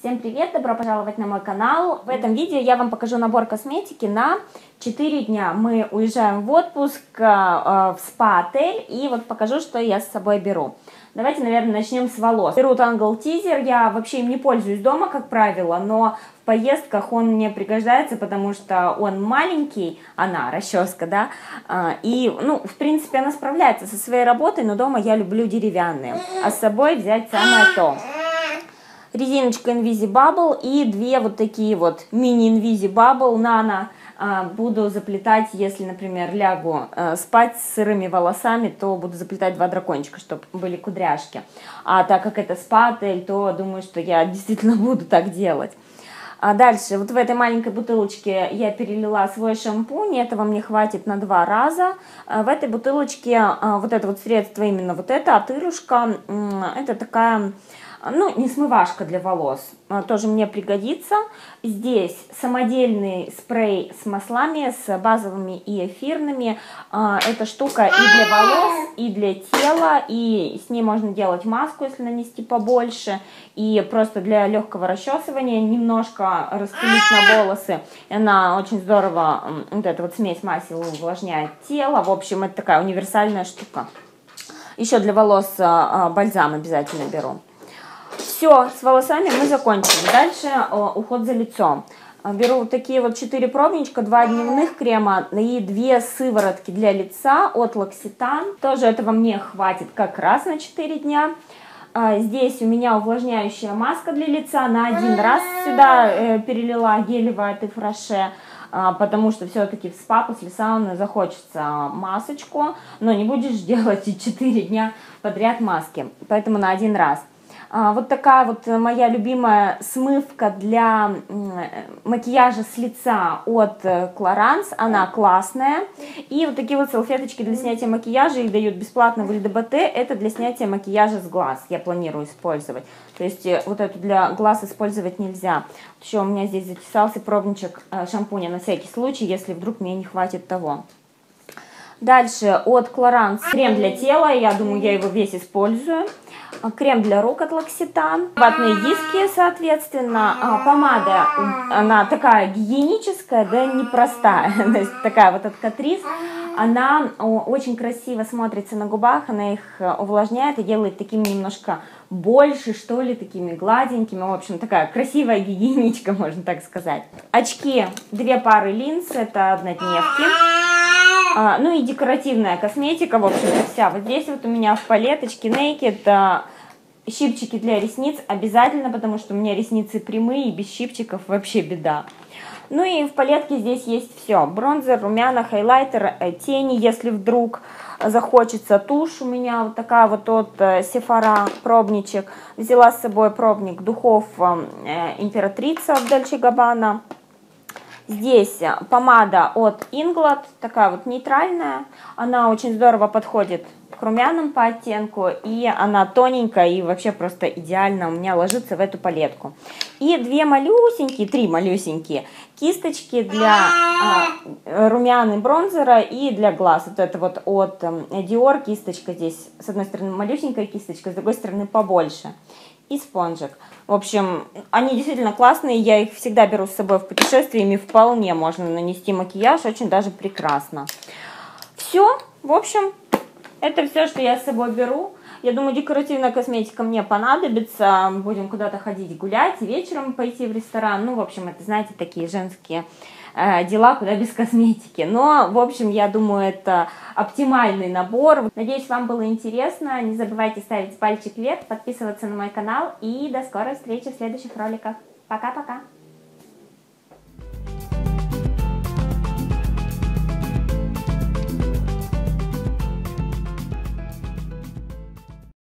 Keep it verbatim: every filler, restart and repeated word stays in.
Всем привет, добро пожаловать на мой канал. В этом видео я вам покажу набор косметики на четыре дня. Мы уезжаем в отпуск э, в спа-отель, и вот покажу, что я с собой беру. Давайте, наверное, начнем с волос. Беру Tangle Teezer, я вообще им не пользуюсь дома, как правило, но в поездках он мне пригождается, потому что он маленький, она, расческа, да, и, ну, в принципе, она справляется со своей работой, но дома я люблю деревянные, а с собой взять самое то. Резиночка Invisibubble и две вот такие вот мини Invisibubble Nano. Буду заплетать, если, например, лягу спать с сырыми волосами, то буду заплетать два дракончика, чтобы были кудряшки. А так как это спа-отель, то думаю, что я действительно буду так делать. А дальше, вот в этой маленькой бутылочке я перелила свой шампунь, этого мне хватит на два раза. В этой бутылочке вот это вот средство, именно вот это, отырушка, это такая... Ну, не смывашка для волос, тоже мне пригодится. Здесь самодельный спрей с маслами, с базовыми и эфирными. Эта штука и для волос, и для тела, и с ней можно делать маску, если нанести побольше. И просто для легкого расчесывания немножко распылить на волосы. Она очень здорово, вот эта вот смесь масел увлажняет тело. В общем, это такая универсальная штука. Еще для волос бальзам обязательно беру. Все, с волосами мы закончили. Дальше о, уход за лицом. Беру вот такие вот четыре пробничка, два дневных крема и две сыворотки для лица от L'Occitane. Тоже этого мне хватит как раз на четыре дня. Здесь у меня увлажняющая маска для лица. На один раз сюда э, перелила гелевое от Ифраше, потому что все-таки в спа после сауны захочется масочку, но не будешь делать и четыре дня подряд маски, поэтому на один раз. Вот такая вот моя любимая смывка для макияжа с лица от Clarins, она классная. И вот такие вот салфеточки для снятия макияжа, их дают бесплатно в ЛДБТ, это для снятия макияжа с глаз, я планирую использовать. То есть вот эту для глаз использовать нельзя. Еще у меня здесь затесался пробничек шампуня на всякий случай, если вдруг мне не хватит того. Дальше от Clarins крем для тела, я думаю, я его весь использую. Крем для рук от L'Occitane, ватные диски, соответственно, помада, она такая гигиеническая, да, непростая, то есть такая вот от Catrice, она очень красиво смотрится на губах, она их увлажняет и делает такими немножко больше, что ли, такими гладенькими, в общем, такая красивая гигиеничка, можно так сказать. Очки, две пары линз, это однодневки. А, ну и декоративная косметика, в общем-то, вся. Вот здесь вот у меня в палеточке Naked щипчики для ресниц обязательно, потому что у меня ресницы прямые, и без щипчиков вообще беда. Ну и в палетке здесь есть все. Бронзер, румяна, хайлайтер, тени, если вдруг захочется. Тушь у меня вот такая вот от Sephora, пробничек. Взяла с собой пробник духов Императрица от Dolce Gabbana. Здесь помада от Inglot, такая вот нейтральная, она очень здорово подходит к румянам по оттенку, и она тоненькая и вообще просто идеально у меня ложится в эту палетку. И две малюсенькие, три малюсенькие кисточки для а, румян и бронзера и для глаз. Вот это вот от Dior кисточка здесь, с одной стороны малюсенькая кисточка, с другой стороны побольше. И спонжик. В общем, они действительно классные, я их всегда беру с собой в путешествие, ими вполне можно нанести макияж, очень даже прекрасно. Все, в общем, это все, что я с собой беру. Я думаю, декоративная косметика мне понадобится, будем куда-то ходить гулять, вечером пойти в ресторан. Ну, в общем, это, знаете, такие женские э, дела, куда без косметики. Но, в общем, я думаю, это оптимальный набор. Надеюсь, вам было интересно. Не забывайте ставить пальчик вверх, подписываться на мой канал. И до скорой встречи в следующих роликах. Пока-пока!